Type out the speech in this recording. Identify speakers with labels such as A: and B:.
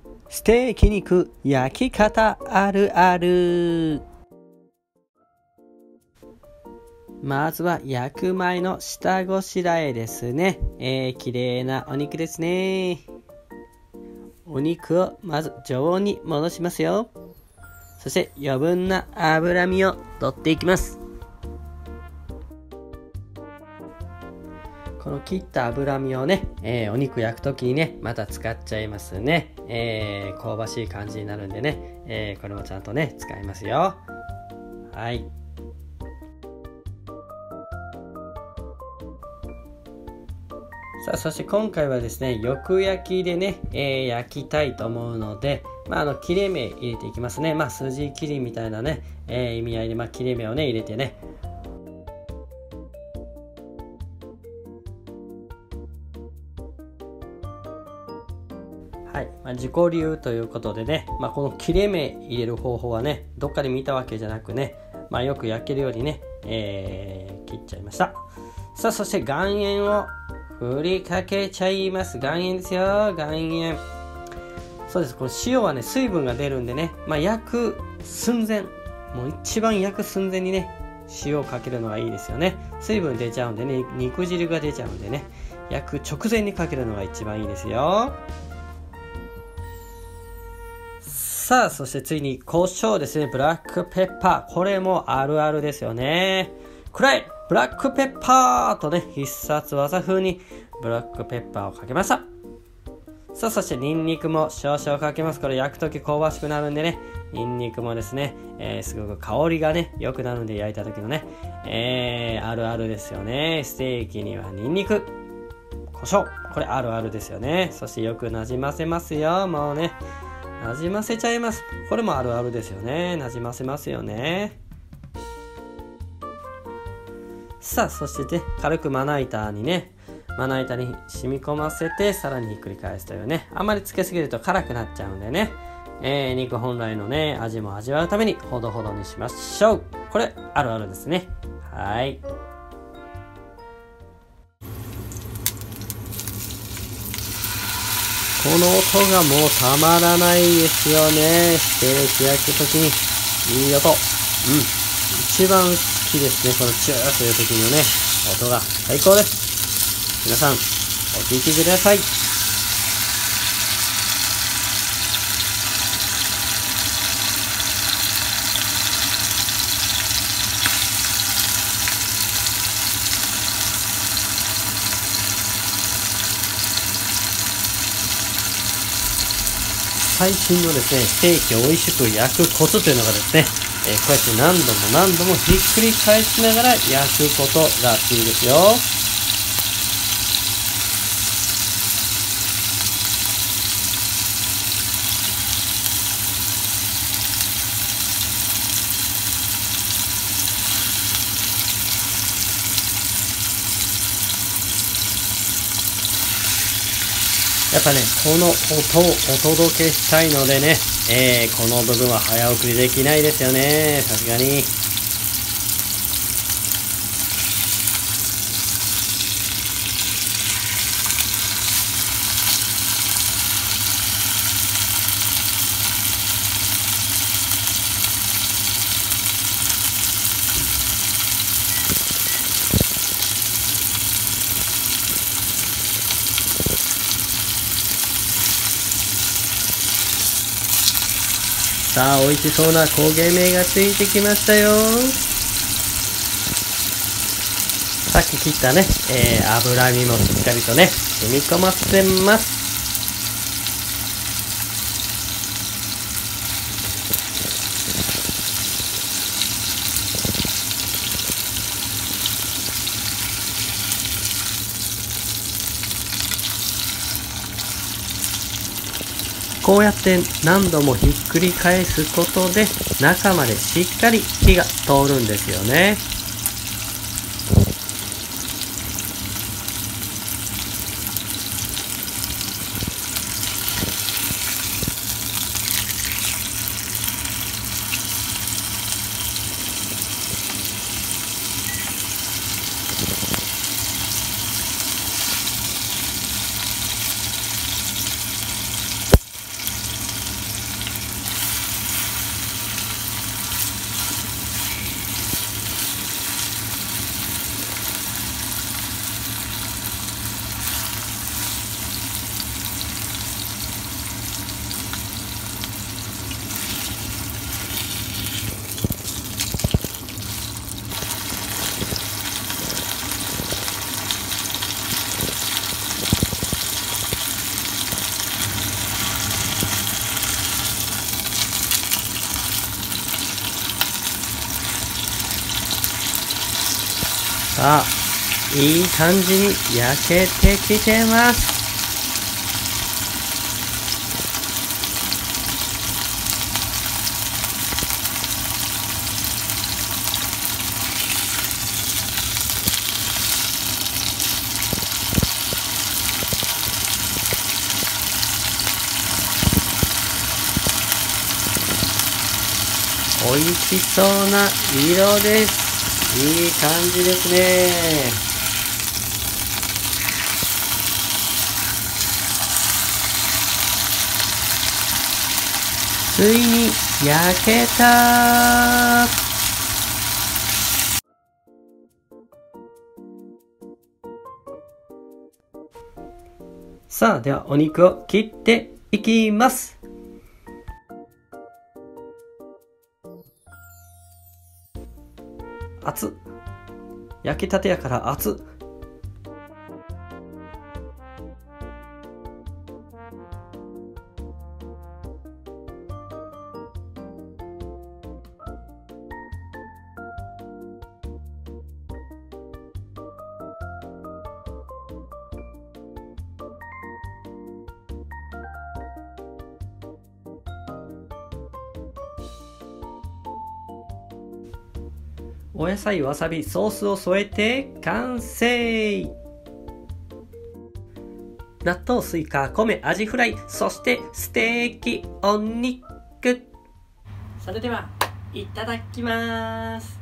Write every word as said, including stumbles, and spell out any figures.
A: ステーキ肉焼き方あるある。まずは焼く前の下ごしらえですね。えー、綺麗なお肉ですね。お肉をまず常温に戻しますよ。そして余分な脂身を取っていきます。この切った脂身をね、えー、お肉焼くときにね、また使っちゃいますね。えー、香ばしい感じになるんでね、えー、これもちゃんとね、使いますよ。はい。さあ、そして今回はですね、よく焼きでね、えー、焼きたいと思うので、まあ、あの切れ目入れていきますね。まあ、筋切りみたいなね、えー、意味合いで、まあ、切れ目をね、入れてね。はい、まあ、自己流ということでね、まあ、この切れ目入れる方法はね、どっかで見たわけじゃなくね、まあ、よく焼けるようにね、えー、切っちゃいました。さあ、そして岩塩を振りかけちゃいます。岩塩ですよ、岩塩。そうです、この塩はね、水分が出るんでね、まあ、焼く寸前、もう一番焼く寸前にね、塩をかけるのがいいですよね。水分出ちゃうんでね、肉汁が出ちゃうんでね、焼く直前にかけるのが一番いいですよ。さあ、そしてついに胡椒ですね。ブラックペッパー。これもあるあるですよね。くらいブラックペッパーとね、必殺技風にブラックペッパーをかけました。さあ、そしてニンニクも少々かけます。これ焼くとき香ばしくなるんでね、ニンニクもですね、えー、すごく香りがね、良くなるんで焼いた時のね、えー、あるあるですよね。ステーキにはニンニク、胡椒。これあるあるですよね。そしてよくなじませますよ。もうね。なじませちゃいます。これもあるあるですよね。なじませますよね。さあ、そしてね、軽くまな板にね、まな板に染み込ませて、さらにひっくり返すというね、あんまりつけすぎると辛くなっちゃうんでね、えー、肉本来のね、味も味わうためにほどほどにしましょう。これ、あるあるですね。はい。この音がもうたまらないですよね。ステーキ焼くときにいい音。うん。一番好きですね。このチューという時のね、音が最高です。皆さん、お聞きください。最新のですね、ステーキを美味しく焼くコツというのがですね、えー、こうやって何度も何度もひっくり返しながら焼くことらしいですよ。やっぱね、この音をお届けしたいのでね、えー、この部分は早送りできないですよね。さすがに。さあ、美味しそうな焦げ目がついてきましたよ。さっき切ったね、えー、脂身もしっかりとね、染み込ませます。こうやって何度もひっくり返すことで中までしっかり火が通るんですよね。 さあ、いい感じに焼けてきてます。美味しそうな色です。いい感じですね。ついに焼けた。さあ、ではお肉を切っていきます。熱っ。焼きたてやから熱っ。お野菜、わさび、ソースを添えて完成。納豆、スイカ、米、アジフライ、そしてステーキ、お肉。それではいただきます。